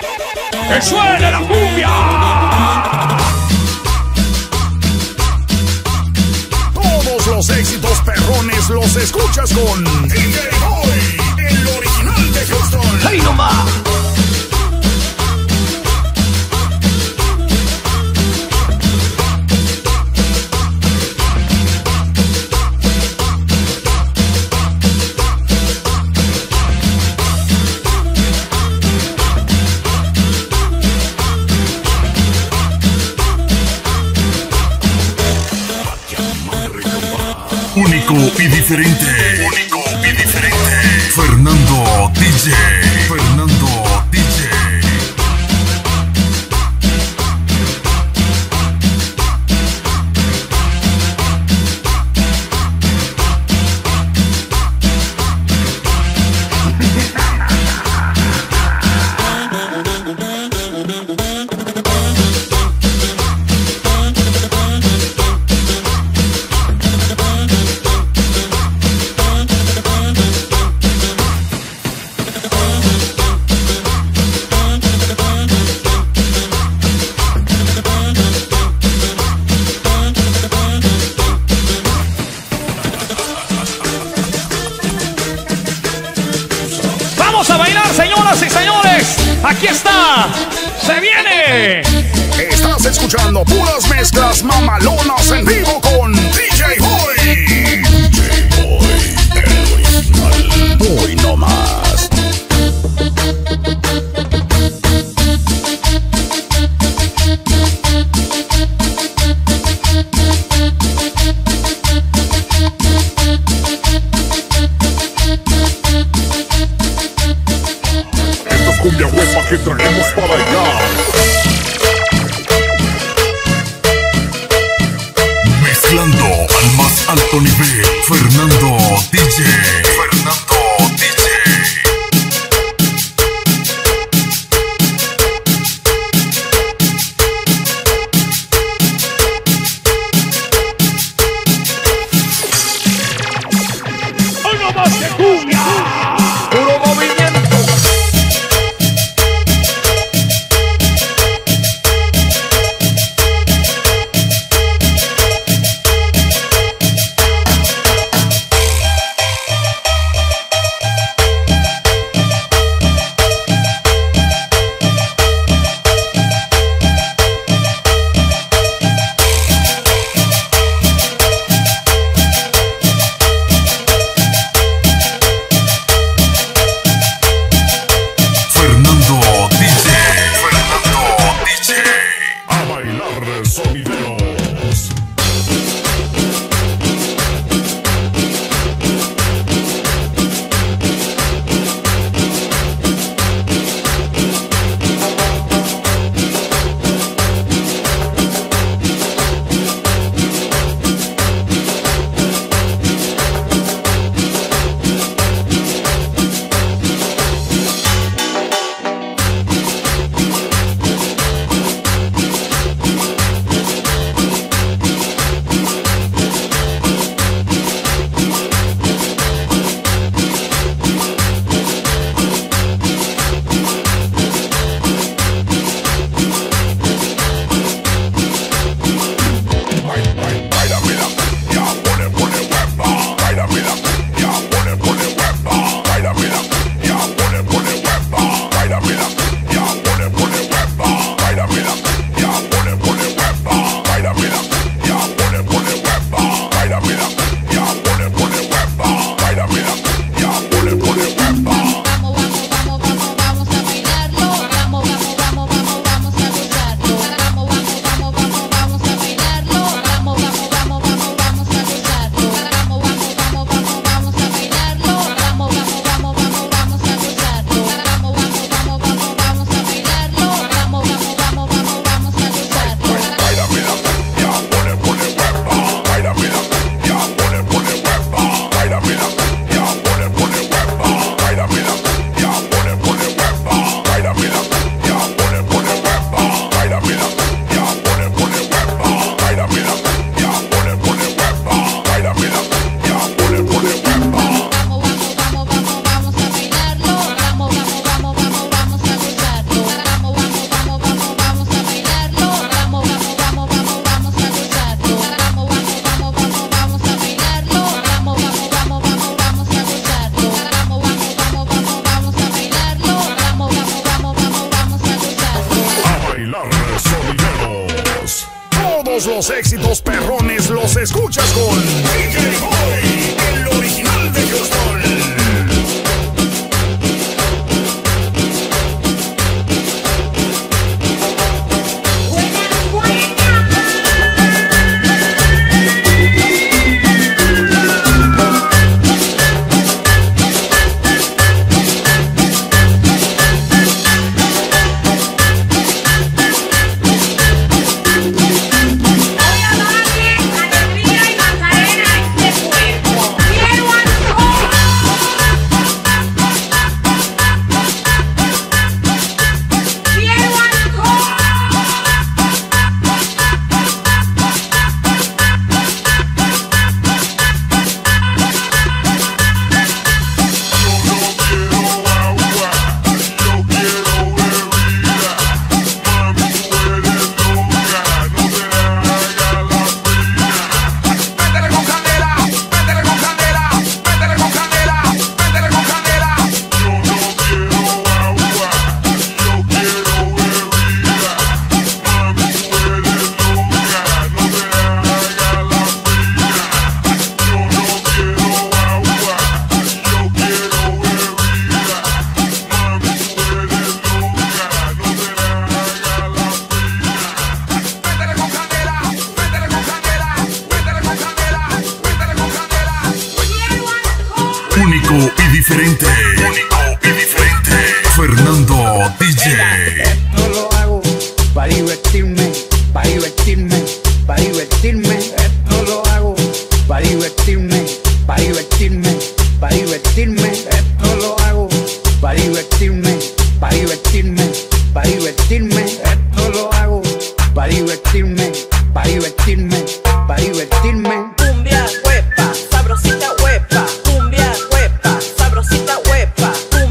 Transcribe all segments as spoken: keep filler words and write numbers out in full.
¡Que suene la cumbia! Todos los éxitos perrones los escuchas con D J Boy, el original de Houston. ¡Ahí nomás! Único y diferente. Único y diferente. Fernando D J. Fernando D J. ¡Vamos a bailar, señoras y señores! ¡Aquí está! ¡Se viene! Estás escuchando puras mezclas mamalonas en vivo con D J Boy. D J Boy, el original. Boy no más. Cumbia huepa que traemos para allá. Mezclando al más alto nivel, Fernando D J. Fernando D J. ¡Hoy no más de cumbia! ¡Puro movimiento! los éxitos perrones los escuchas con D J Boy, el original de Houston. Único y diferente. Único y diferente. Fernando D J. Esto lo hago para divertirme, para divertirme, para divertirme. Esto lo hago para divertirme, para divertirme, para divertirme. Esto lo hago para divertirme, para divertirme, para divertirme. Esto lo hago para divertirme, para divertirme, para divertirme. Cumbia huepa, sabrosita huepa. Cumbia huepa, sabrosita huepa.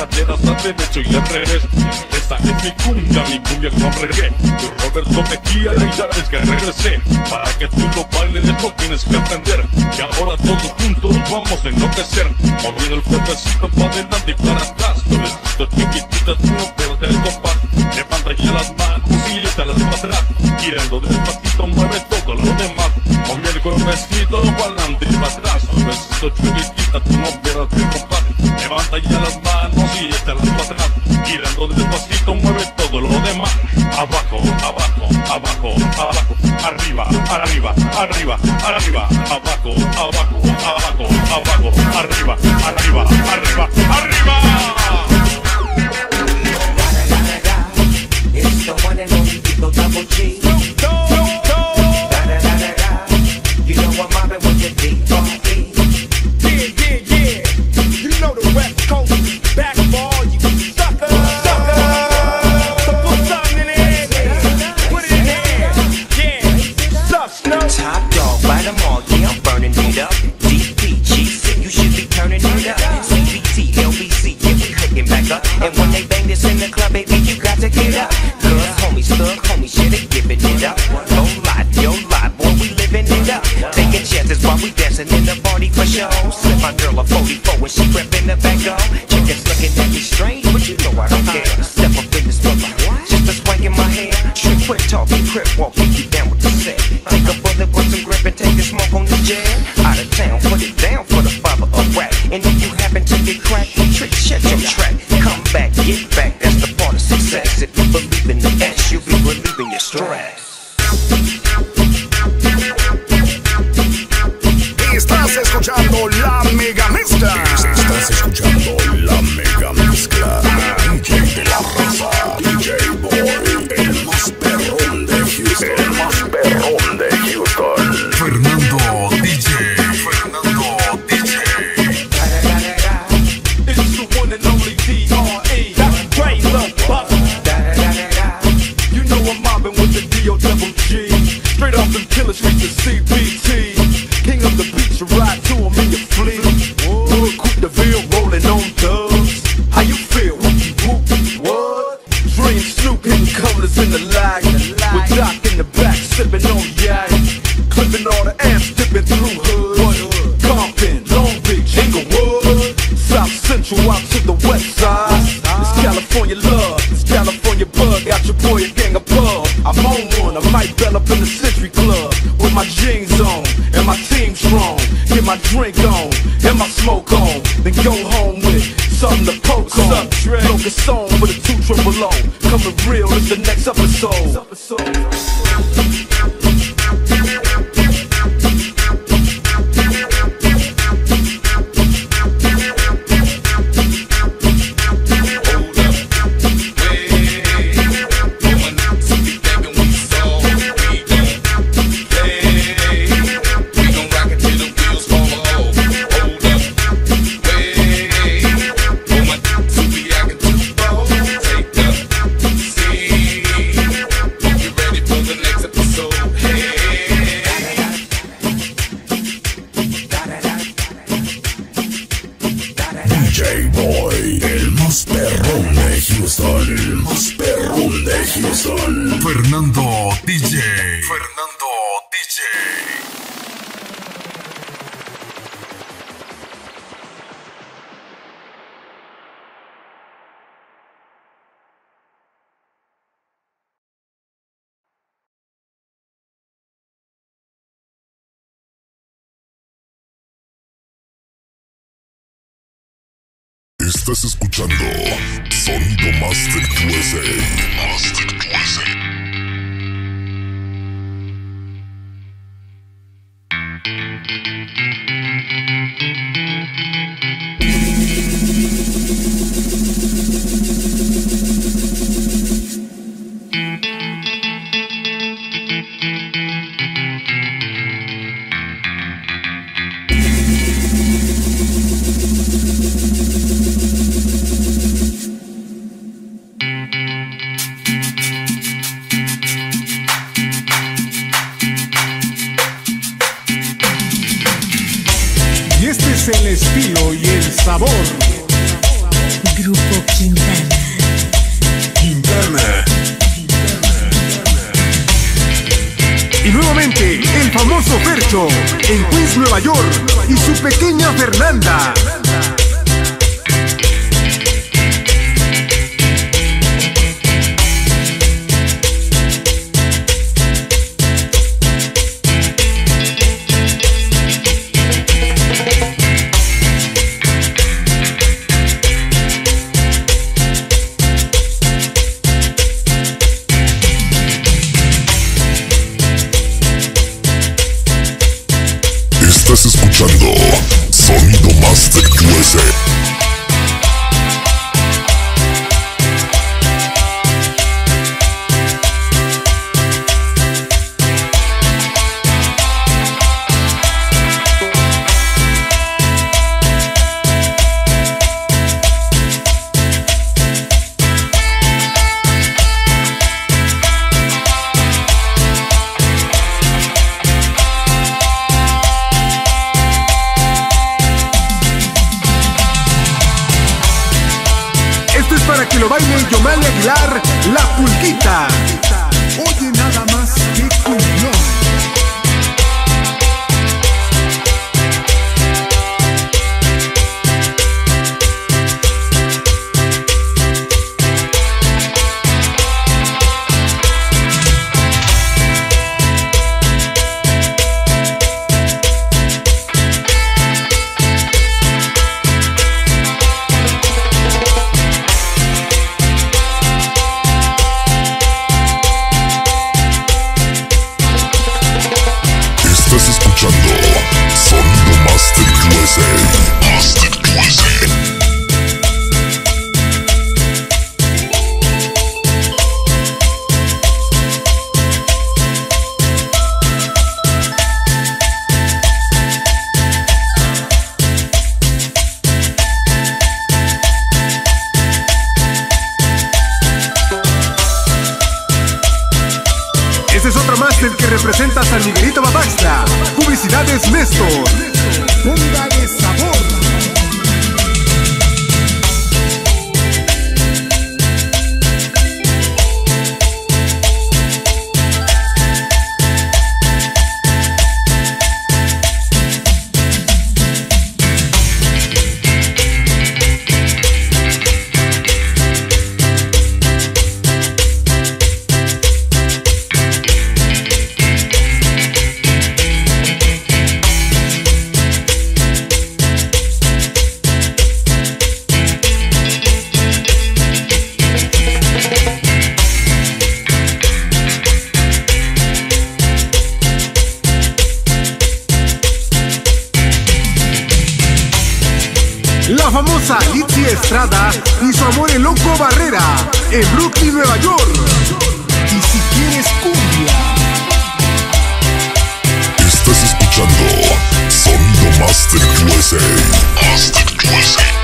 caderas al derecho y al revés. Esta es mi cumbia, mi cumbia con reggae. Yo Roberto Mejía y ya ves que regresé. Para que tú lo bailes esto tienes que aprender. Y ahora todos juntos vamos a enloquecer, moviendo el cuerpecito para adelante y para atrás. Yo les gusto chiquititas, tú no pierdes el compás. Levanta ya las manos y échalas para atrás. Girando despacito, mueve todo lo demás. Mueve el cuerpecito para adelante y para atrás. Suavecito chiquitita, tú no pierdas el compás. Levanta ya las manos y échalas para atrás. Girando despacito, mueve todo lo demás. Abajo, abajo, abajo, abajo. Arriba, arriba, arriba, arriba. Abajo, abajo, abajo, abajo. Arriba, arriba, arriba, arriba. It's the one and only Eagle Double G. Da da da da da. You know I'm mobbing with the D R E. Yeah, yeah, yeah. You know the West Coast is back for all you suckers. Suckers. So put something in there. Put it in there. Yeah. Suck, Snow. Top dog, by them all. Yeah, I'm burning it up. D P G C, you should be turning it up. C B T, L B C, yeah, we hooking back up. And when they bang this in the club, baby, you got to get up. Cause homies, thug homies, shit, they giving it up. No lie, yo lie, boy, we living it up. Taking chances while we dancing in the party for show. Slip my girl a forty-four when she crept in the back door. Chickens looking at me strange, but you know I don't care. Step up in this mother, just a swank in my hair. Trick, quit talking, crip walking, you down with the set. Take a bullet with some grip and take the smoke on the jet. Out of town, put it down for the father of rap. And if you happen to get cracked, trick, shut your track. Come back, get back, that's the part of success. If you believe in the S, you'll be relieving your stress. Estás escuchando la mega mezcla. Estás escuchando la mega mezcla. D J de la raza, D J Boy, el más perrón de Houston, el más perrón de Houston. Fernando D J, Fernando D J. It's the one and only D R E. That's great, love, buff. You know I'm mobbing with the D O double G. Straight off them killer streets of C B T. King of the beach, you ride to him in your fleet. Hood, Coupe de Ville, rolling on dubs. How you feel? Whoop, whoop, what? Dream Snoop hitting colors in the lag. With Doc in the back, sipping on yak. Clipping all the amps, dipping through hood. Compton, Long Beach, Inglewood. South Central out to the west side. It's California love, it's California bug. Got your boy a gang of pub. I'm on one, I might bell up in the Century Club. With my jeans on, and my team strong. Get my drink on, and my smoke on. Then go home with something to poke on. Broke a song for the two triple O. Coming real, it's the next episode. El más perrón de Houston, Fernando D J, Fernando D J. Estás escuchando Sonido Master U S A. Master U S A. El estilo y el sabor Grupo Quintana. Quintana. Y nuevamente, el famoso Fercho, en Queens, Nueva York, y su pequeña Fernanda. Estás escuchando Sonido Master U S A. Para que lo baile Yomali Aguilar, La Pulquita. Oye nada más que cumbión. Estás escuchando Sonido Master U S A. Master U S A. Este es otro máster que representa a San Miguelito Babaxla. Publicidades Néstor. Póngale sabor. La famosa Litzy Estrada y su amor el loco Barrera, en Brooklyn, Nueva York. Y si quieres cumbia. Estás escuchando Sonido Master U S A. Master U S A.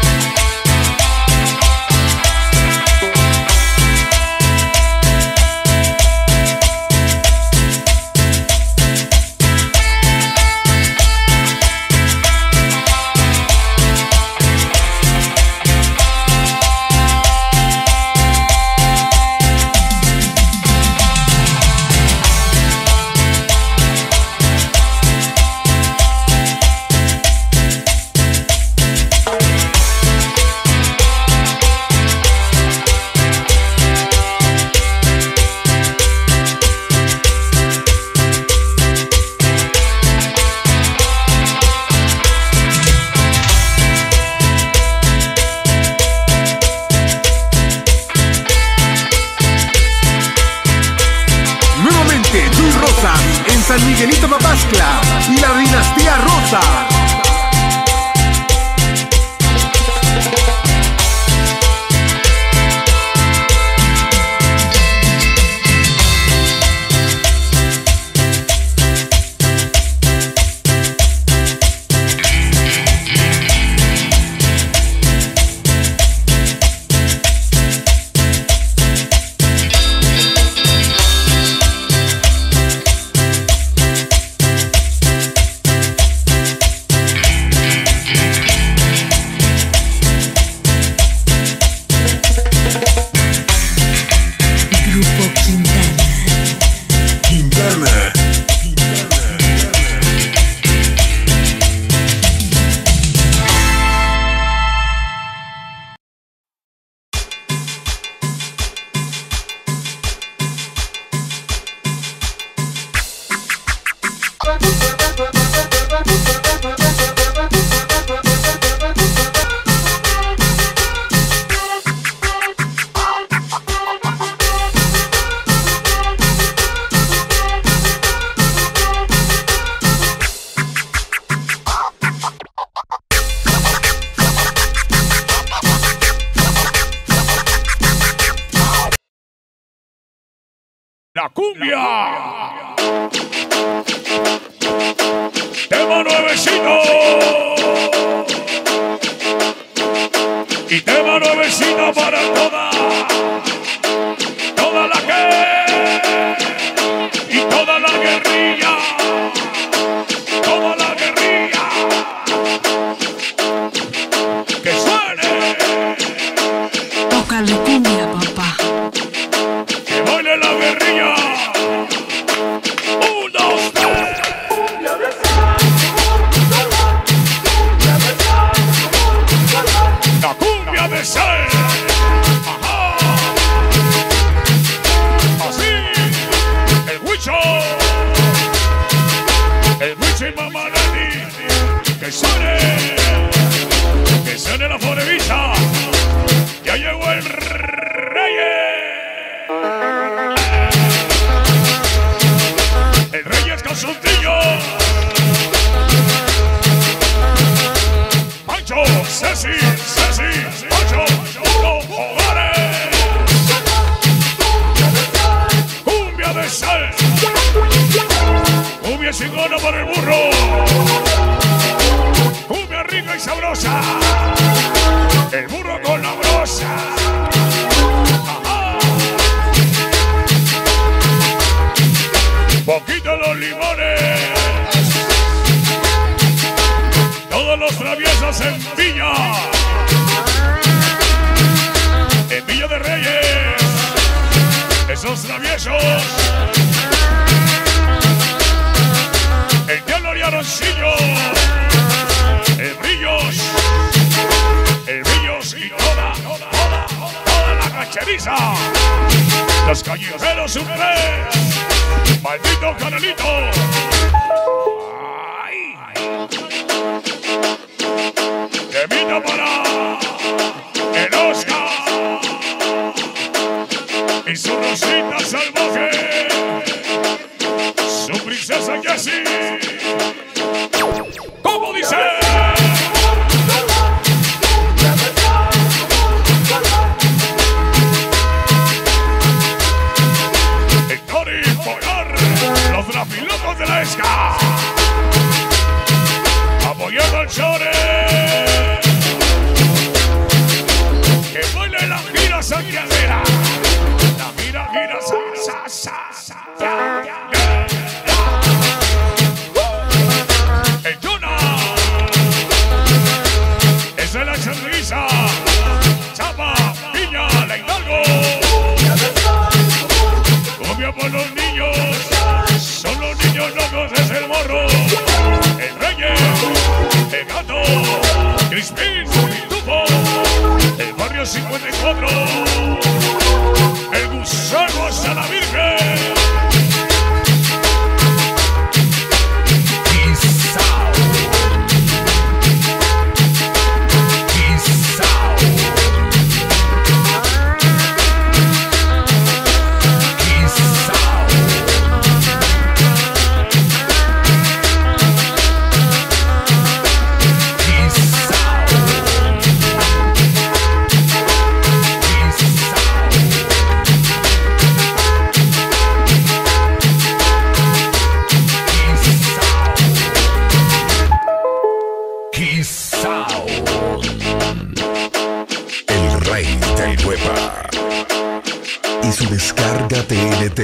La cumbia. Tema nuevecito. Y tema nuevecito para toda, toda la que y toda la guerrilla, toda la guerrilla. Que suene. Tócale cumbia, papá. Que baile la guerrilla. Un, dos, tres. La cumbia de sal. Ajá. Así. El huicho. El huicho y mamá Lani. Que suene. Que suene la forevisa. Ya llegó el rey. El rey es calzoncillo. Pancho, Ceci, Ceci, Pancho, uno, hogares. Cumbia de sal. Cumbia chingona para el burro. Cumbia rica y sabrosa. El burro con la brosa. Ajá. Poquito los limones. Todos los traviesos en Villa. En Villa de Reyes. Esos traviesos. El diablo y Aroncillo. El Brillos. El Brillos y toda, toda, toda, toda la cacheriza. Los callejeros un pez. Maldito canalito. Ay. Temita para el Oscar y su Rosita salvaje, su princesa Jessie. ¿Cómo dice? El Tori Polar, los drafilocos de la esca, apoyando al Chore. Que baile la gira santiaguera. La gira, gira, sa, sa, sa, sa, ya, ya, ya, ya. El Jonah es de la changuiza. Chapa, Piña, la Hidalgo. Cumbia por los niños. Son los niños locos, es el morro. El Reyes, el Gato, Crispín, Tufo. El barrio cincuenta y cuatro. El gusano hasta la Virgen. Quizao. Quizao. Quizao. El rey del huepa y su descarga T N T.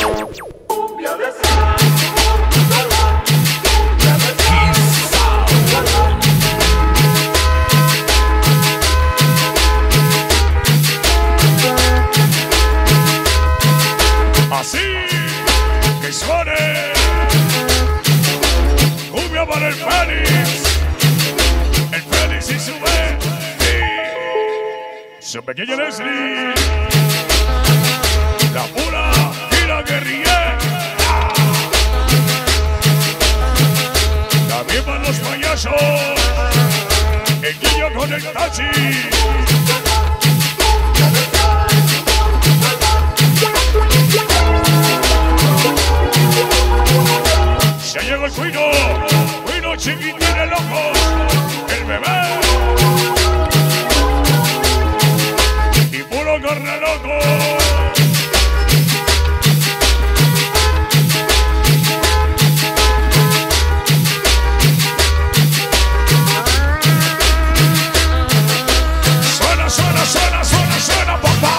Así que suene. Cumbia para el Félix. El Félix y su vez. Su pequeña Leslie. La pura y la guerrillera. También van los payasos. El niño con el taxi. Se llegó el cuino, cuino chiquitín el loco, el bebé. Y puro carne loco. suena, suena, suena, papá.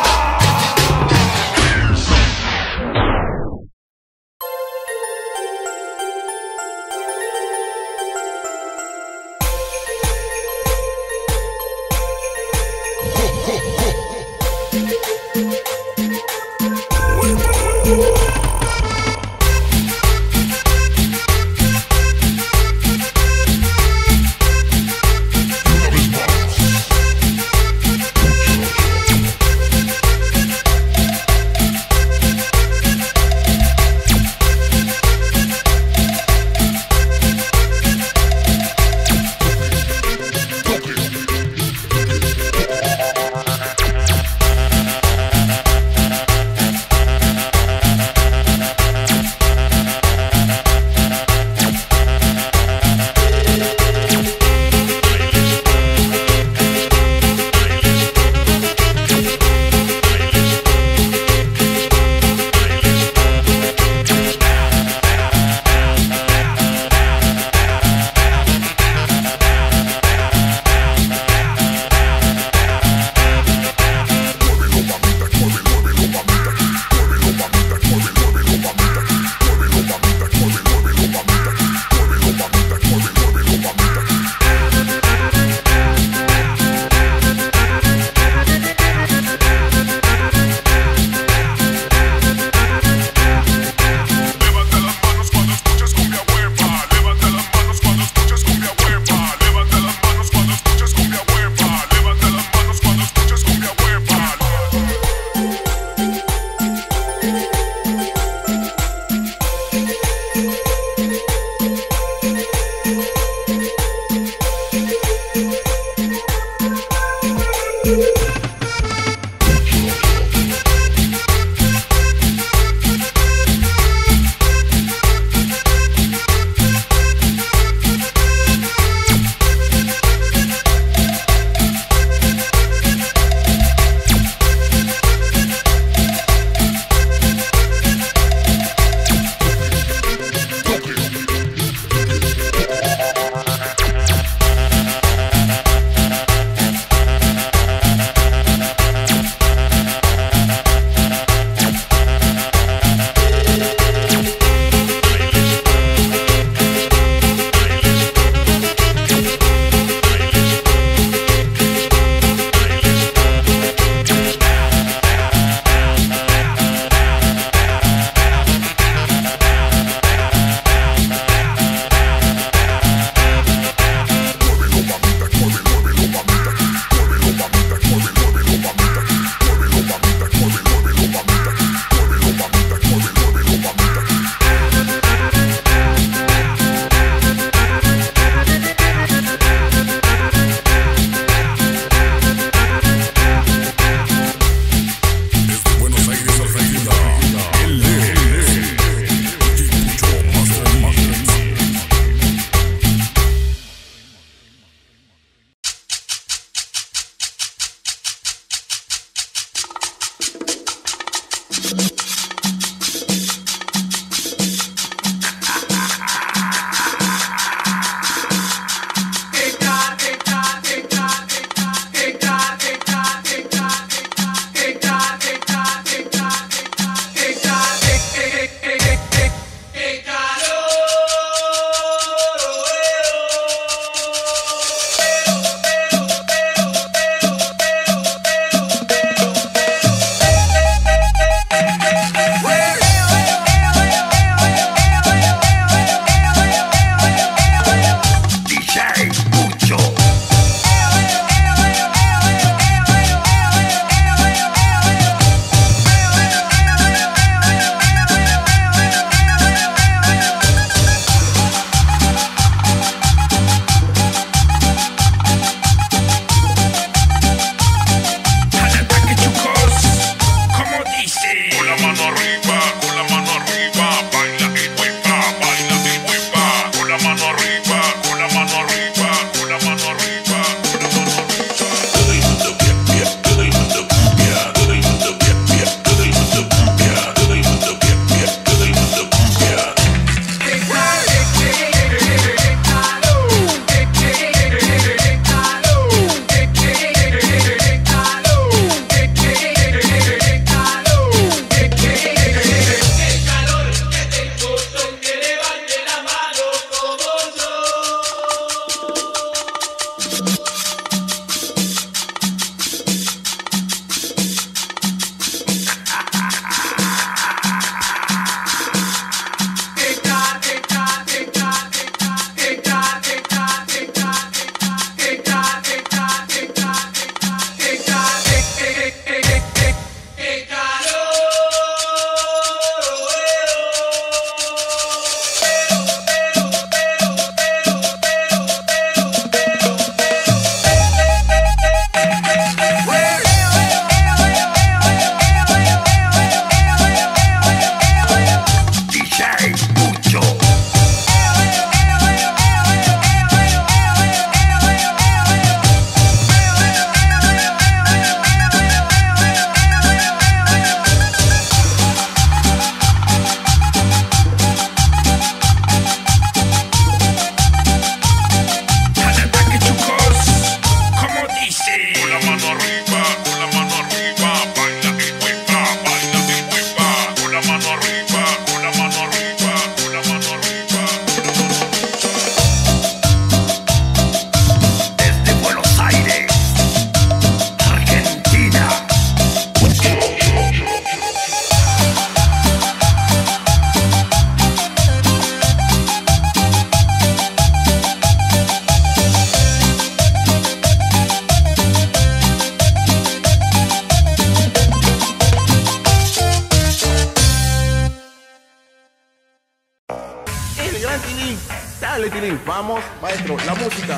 Dale, Tilín, vamos, maestro, la música.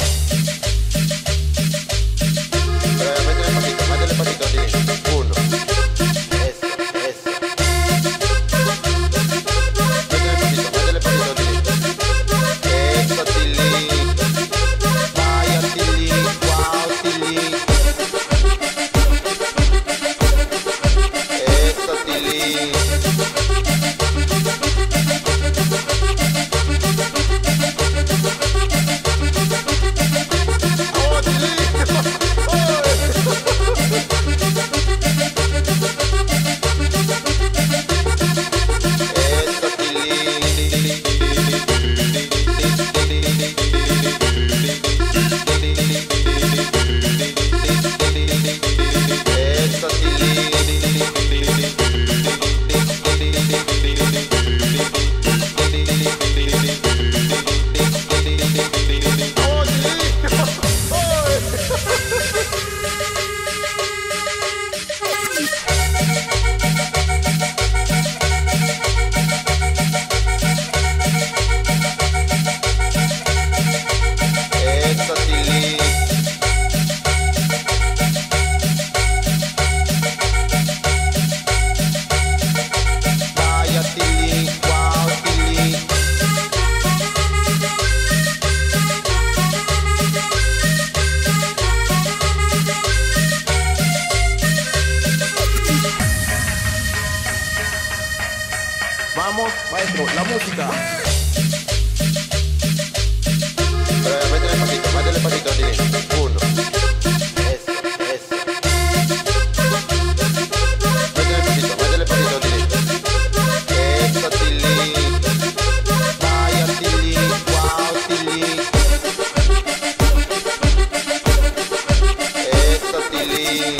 Eh, métele pasito, métele pasito, Tilín. Uno. Eso, eso. Métele pasito, métele pasito, Tilín. Eso, Tilín. Vaya, Tilín. Wow, Tilín. Eso, Tilín. Vamos, maestro, la música. Eh, métele pasito, métele pasito, Tilín. Uno. Eso, eso. Métele pasito, métele pasito, Tilín. Eso, Tilín. Vaya, Tilín. Wow, Tilín. Eso, Tilín.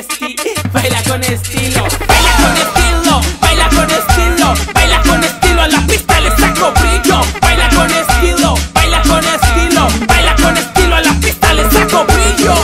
esti, baila con estilo, baila con estilo, baila con estilo, baila con estilo, a la pista le saco brillo, baila con estilo, baila con estilo, baila con estilo, a la pista le saco brillo.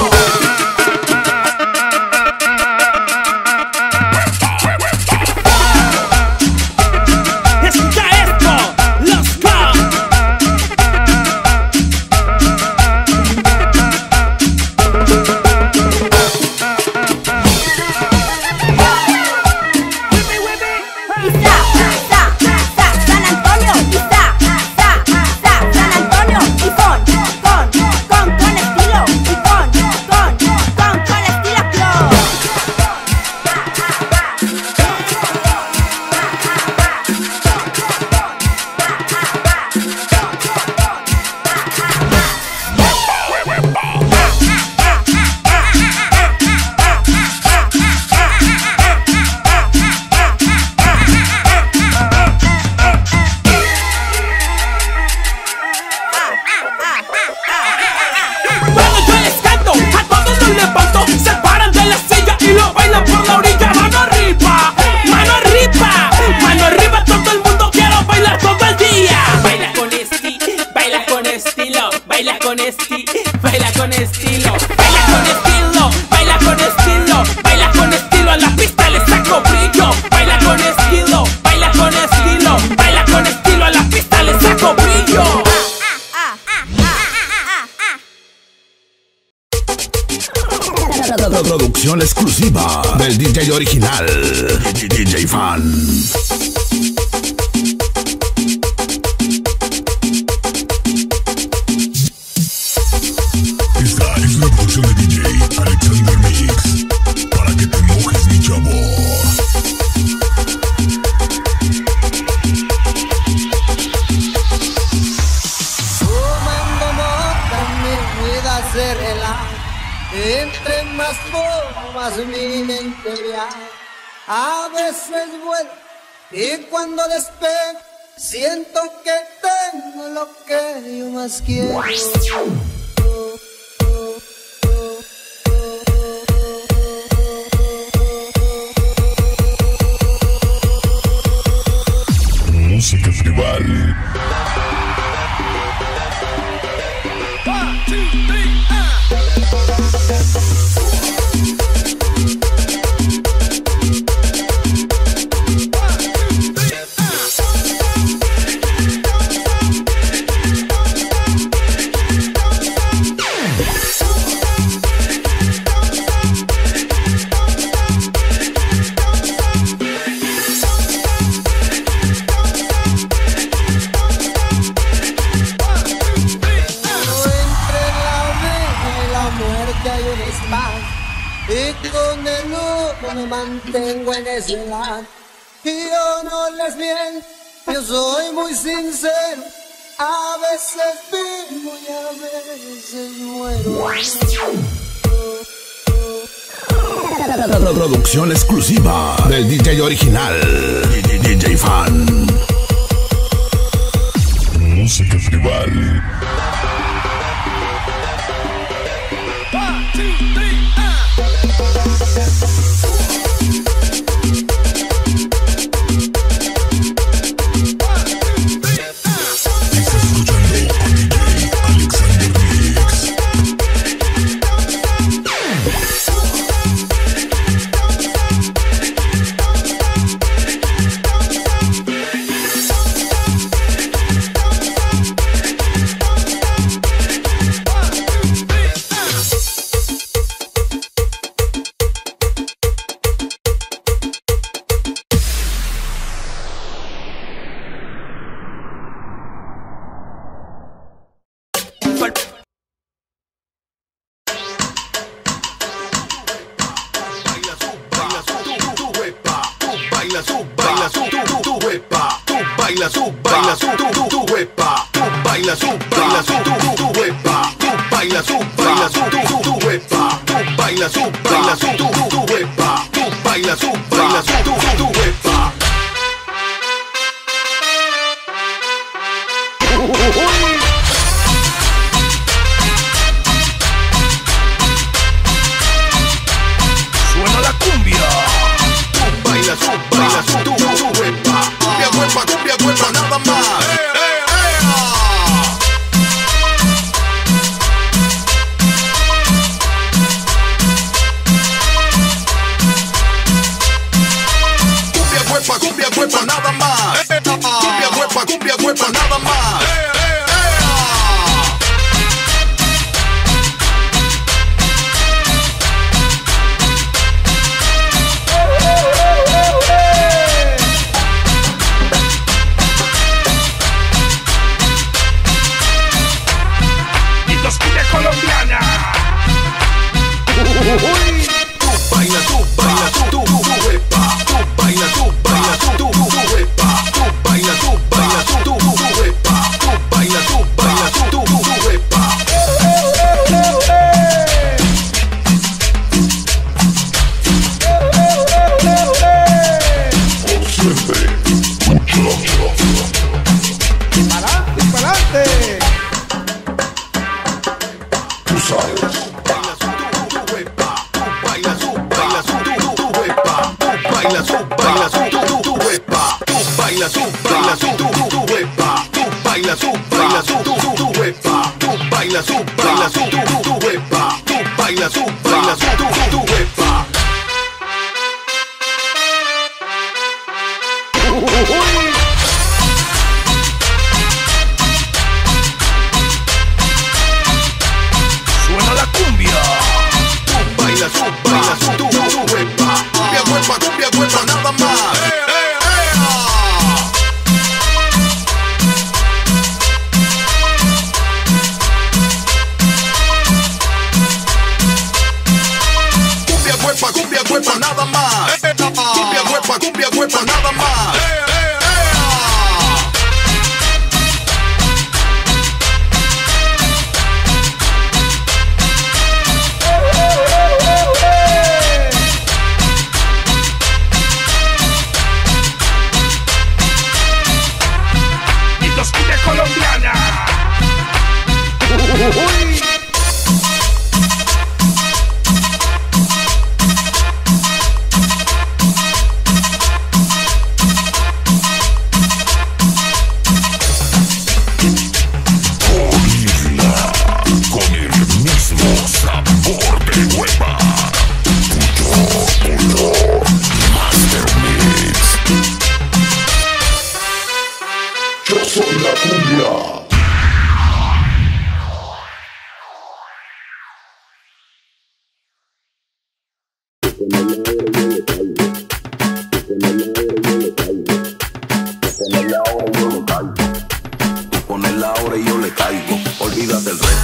Producción exclusiva del D J original, D J Fan. Esta es una producción de D J Alexander Mix, para que te mojes, mi chavo. Fumando mota mi vida se relaja, entre más fumo más mi mente viaja. A veces vuelo y cuando despego siento que tengo lo que yo más quiero. Música tribal. One, two, three, ah. Y con el humo me mantengo en ese lado. Y yo no les miento, yo soy muy sincero. A veces vivo y a veces muero. Producción exclusiva del D J original, D J Fan. Música tribal. One, two, three, ah. baila su, baila su, tu, tu, tu, huepa, tu baila su, baila su, tu, tu, tu, huepa, tu baila su, baila su, tu, tu, tu, huepa, tu baila su, baila su, tu, tu, tu, huepa, tu baila su, baila su, tu, tu, tu, huepa, tu baila su, baila su, tu, tu, tu, huepa. Suena huepa, cumbia huepa, nada más. Colombiana. Uy. Tú baila, tú baila, tú, tú, tú, huepa. Tú baila, tú baila, tú, tú, tú, huepa. Tú baila, tú baila, tú, tú, tú, huepa. Tú baila, tú baila, tú, tú, tú, huepa. Siempre, muchacho. Disparate, disparate. Baila su, baila su, tu, tu, tu, huepa. Tú baila su, baila su, tu, tu, tu, huepa. Tú baila su, baila su, tu, tu, tu, huepa. Tú baila su, baila su, tu, tu, tu, huepa. Suena la cumbia. Tú baila su, baila su, tu, tu, tu, huepa. Cumbia huepa, cumbia huepa, nada más. Cumbia huepa, nada más. Cumbia huepa, cumbia huepa, nada más. Y dos cumbia colombiana. Uy. Soy la cumbia. Tú pones la hora y yo le caigo. Olvídate del resto.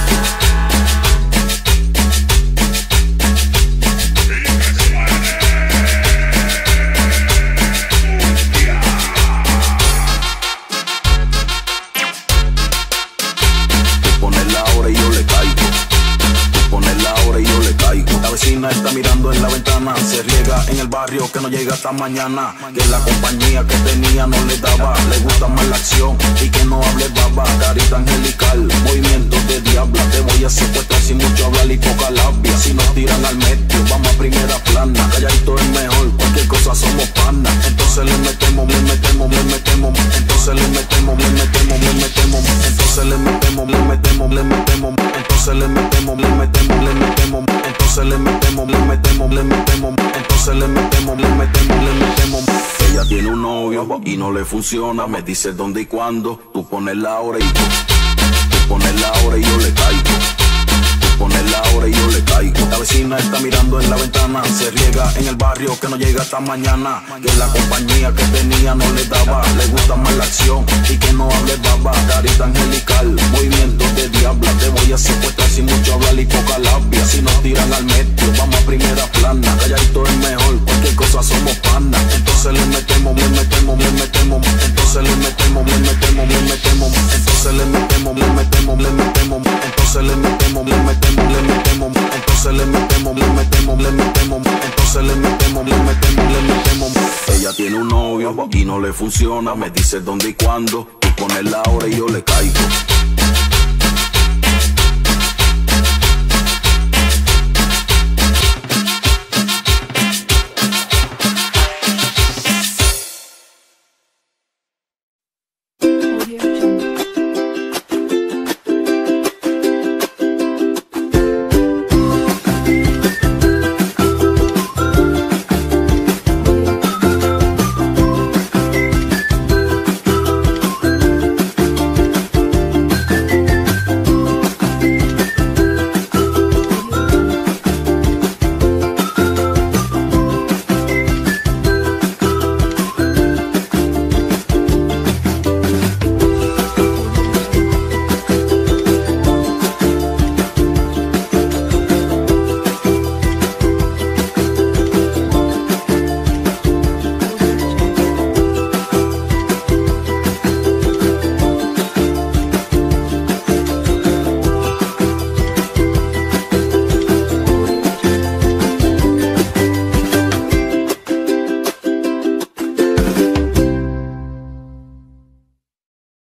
Está mirando en la ventana, se riega en el barrio que no llega hasta mañana. Que la compañía que tenía no le daba, le gusta más la acción y que no hable baba. Carita angelical, movimientos de diabla. Te voy a secuestrar sin mucho hablar y poca labia. Si nos tiran al medio, vamos a primera plana. Calladito es mejor, cualquier cosa somos panas. Entonces le metemos, le metemos, le metemos. Entonces le metemos, le metemos, le metemos. Entonces le metemos, le metemos, le metemos. Entonces le metemos, le metemos, le metemos. Entonces le metemos, le metemos, le metemos. Entonces le metemos, le metemos, le metemos. Ella tiene un novio y no le funciona. Me dice dónde y cuándo. Tú pones la hora y tú, tú pones la hora y yo le caigo. Tú pones la hora y yo le caigo. La vecina está mirando en la ventana, se riega en el barrio que no llega hasta mañana. Que la compañía que tenía no le daba, le gusta más la acción y que no hable baba. Carita angelical, movimientos de diabla. Te voy a secuestrar sin mucho hablar y poca labia. Si nos tiran al medio, vamos a primera plana. Calladito es mejor, cualquier cosa somos panas. Entonces le metemos, le metemos, le metemos. Entonces le metemos, le metemos, le metemos. Entonces le metemos, le metemos, le metemos. Entonces le metemos, le metemos, le metemos. Entonces le metemos, le metemos, le metemos. Entonces le metemos, le metemos, le metemos. Ella tiene un novio y no le funciona. Me dice dónde y cuándo. Tú pones la hora y yo le caigo.